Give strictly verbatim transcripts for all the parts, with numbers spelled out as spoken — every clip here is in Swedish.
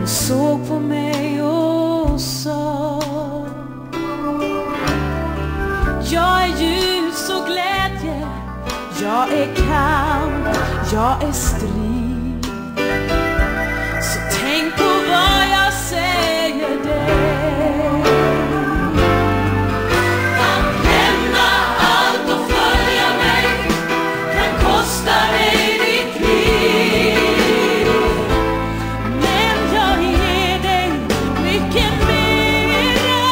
Hon såg på mig och sa: jag är ljus och glädje, jag är kamp, jag är strid. Så tänk på vad jag säger dig. Att lämna allt och följa mig kan kosta dig ditt liv. Men jag ger dig mycket mera.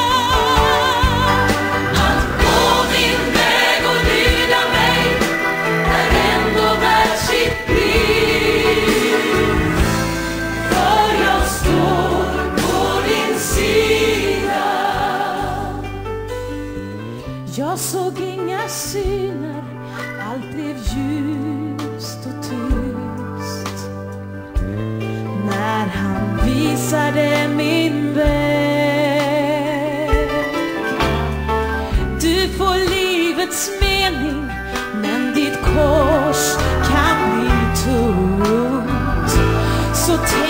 Att gå min väg och lyda mig är ändå värt sitt pris. För jag står på din sida. Jag såg inga syner, allt blev ljust och tyst när han visade min väg. Du får livets mening, men ditt kors kan bli tungt. Så tänk